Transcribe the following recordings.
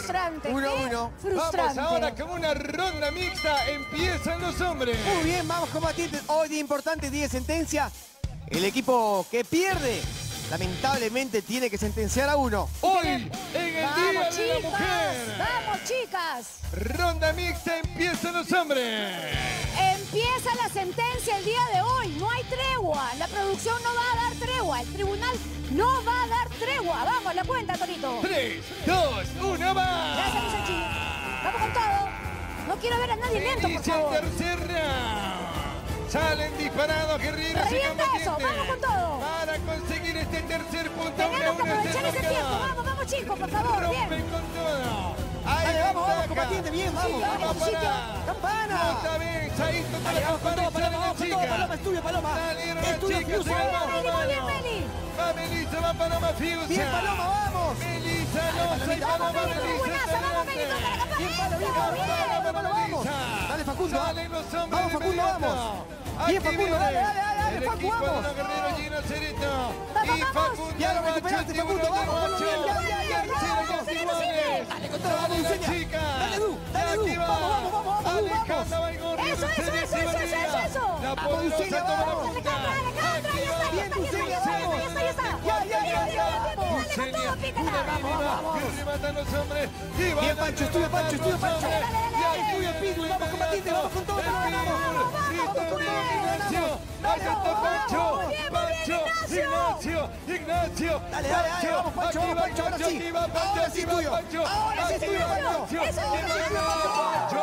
frustrante. 1-1. Frustrante. Vamos ahora con una ronda mixta. Empiezan los hombres. Muy bien, vamos combatientes. Hoy día importante, día de sentencia. El equipo que pierde, lamentablemente, tiene que sentenciar a uno. Hoy, en el Día de la chicas, Mujer. ¡Vamos, chicas! Ronda mixta, empiezan los hombres. Empieza la sentencia el día de hoy. No hay tregua. La producción no va a dar tregua. El tribunal no va a dar tregua. Vamos, la cuenta, Torito. 3, 2, 1, va. Gracias, Misachi. Vamos con todo. No quiero ver a nadie lento, por Inicia el favor. tercer round. Salen disparados guerreros y Revienta eso, combatientes. vamos con todo. Para conseguir este tercer punto. Tenemos que aprovechar ese tiempo. Vamos, vamos, chicos, por favor. Rompen Bien. con todo. Ahí Dale, vamos, ventaja. combatiente, bien, vamos. Sí, vamos, Vamos, sitio. No ¡Campana! está bien, Chaito con Dale, la vamos con todo, campana y Paloma, sale vamos con todo. la Paloma, chica. es tuyo, Paloma. Salieron Es las tuyo, chicas, Fiusa. se va Meli, muy bien, Meli. Va Melissa, va Paloma Fiusa. Bien, Paloma, vamos. Melissa, no, y Vamos, Paloma Meli, muy buenaza. Vamos, Meli, toca la campana. Bien, Palo, bien, Eso, Palo, bien. Palo, vamos. Dale, Facundo. Salen los hombres Vamos, Facundo, de inmediato. vamos. Aquí Bien, Facundo, viene dale, dale, dale, el Facu, equipo de vamos. los guerreros Gino Cerito. Vamos, Y vamos. Facundo Ya lo Guacho, recuperaste, Facundo, tiburón de vamos, Guacho. ya, Tercero, sigue, los sigue. iguales. Dale con todo, Sale vamos, la enseña. chica. Dale, Du, dale, Y Du. aquí va. Vamos, vamos, vamos, vamos, Alejandra Baigorri, Eso, eso, Dulce eso, eso, Echeverría. eso, eso. La Vamos, poderosa Dulce, toma la vamos. punta. Alejandra, ya está, Bien, Dulce, ya está, ya está. Ya, ya, ya, ya. Dale con todo, pícala. Que rematan los hombres. Y van Bien, a Pancho, estudio, rematar Pancho, estudio, los Pancho. hombres. Dale, dale, Y dale. aquí Estudio, Pitbull, vamos, combatiente, vamos con todo, el vamos, Pitbull. vamos, Grito vamos, de vamos, Ignacio. dale, Allá está vamos, Pancho. muy bien, Pancho. Ignacio. Ignacio. Dale, dale, dale, vamos, Pancho, Aquí vamos, va Pancho, ahora sí. aquí va Pancho, Ahora aquí sí va tuyo. Pancho. Ahora sí Aquí tuyo, va Pancho. Pancho. Eso, Y eso, gana eso.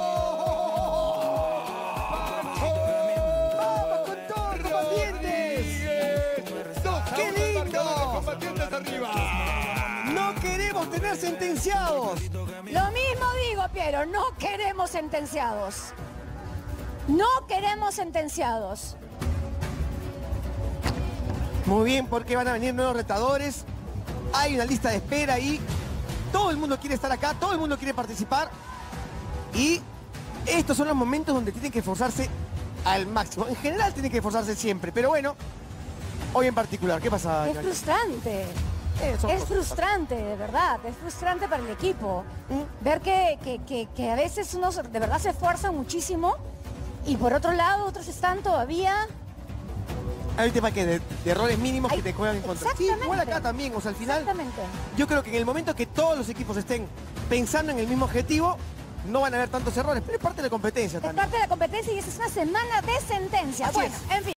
Vamos con todo, combatientes. ¡Qué lindo! Combatientes arriba. No queremos tener sentenciados. Lo mismo digo, Piero, no queremos sentenciados. No queremos sentenciados. Muy bien, porque van a venir nuevos retadores. Hay una lista de espera y todo el mundo quiere estar acá, todo el mundo quiere participar. Y estos son los momentos donde tienen que esforzarse al máximo. En general tienen que esforzarse siempre, pero bueno, hoy en particular. ¿Qué pasa? Es frustrante. Es frustrante, de verdad. Es frustrante para el equipo. Ver que a veces unos de verdad se esfuerzan muchísimo y por otro lado otros están todavía... Hay un tema que de errores mínimos Ay, que te juegan en contra. Sí, exactamente. igual acá también. O sea, al final, Exactamente. yo creo que en el momento que todos los equipos estén pensando en el mismo objetivo, no van a haber tantos errores, pero es parte de la competencia Es también. parte de la competencia y esa es una semana de sentencia. Así Bueno, es. en fin.